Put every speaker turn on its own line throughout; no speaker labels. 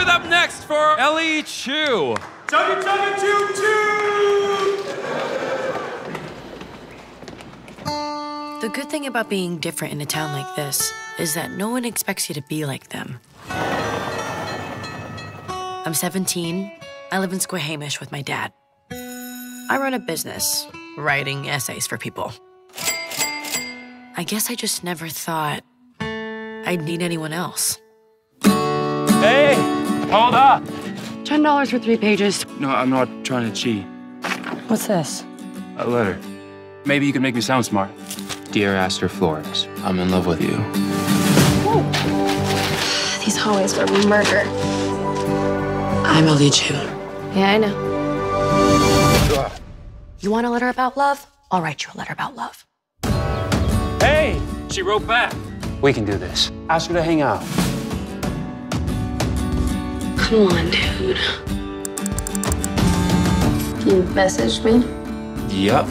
With up next for Ellie Chu.
Chugga chugga choo choo!
The good thing about being different in a town like this is that no one expects you to be like them. I'm 17. I live in Squamish with my dad. I run a business, writing essays for people. I guess I just never thought I'd need anyone else.
Hey, hold up.
$10 for 3 pages.
No, I'm not trying to cheat.
What's this?
A letter. Maybe you can make me sound smart.
Dear Aster Flores, I'm in love with you.
These hallways were murder.
I'm Ellie Chu.
Yeah, I know.
You want a letter about love? I'll write you a letter about love.
Hey, she wrote back. We can do this. Ask her to hang out.
Come on, dude. You messaged me?
Yup.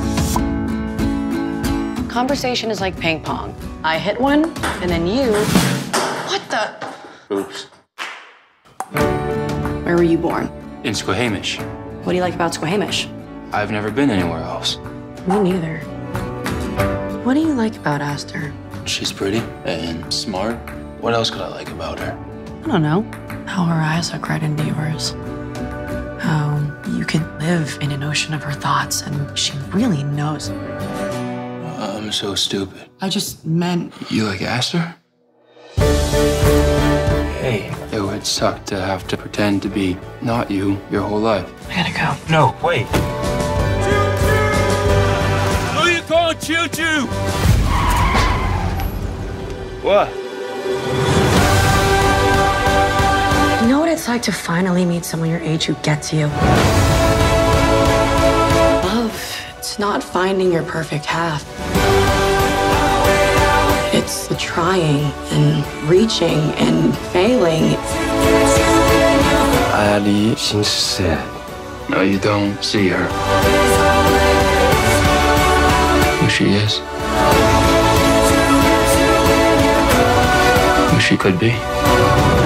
Conversation is like ping pong. I hit one, and then you... What the?
Oops.
Where were you born?
In Squamish.
What do you like about Squamish?
I've never been anywhere else.
Me neither. What do you like about Aster?
She's pretty and smart. What else could I like about her?
I don't know. How her eyes look right into yours. How you could live in an ocean of her thoughts, and she really knows.
I'm so stupid.
I just meant...
You like Aster? Hey, it would suck to have to pretend to be not you your whole life.
I gotta go.
No, wait. Who you calling Choo Choo? What?
You know what it's like to finally meet someone your age who gets you? Love, it's not finding your perfect half. It's the trying and reaching and failing.
Ali seems sad. No, you don't see her. Who she is. Who she could be.